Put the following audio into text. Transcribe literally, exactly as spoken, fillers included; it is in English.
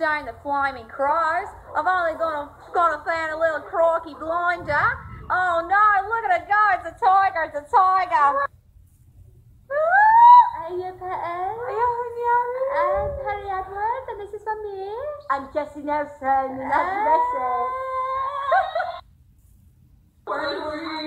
ain't the Flaming Crows. I've only gone gone and found a little croaky blinder. Oh no, look at it go, it's a tiger, it's a tiger. Are you Petty? Are I'm Penny Edwards, and this is for me. I'm Jessie Nelson, and that's Leslie. Uh,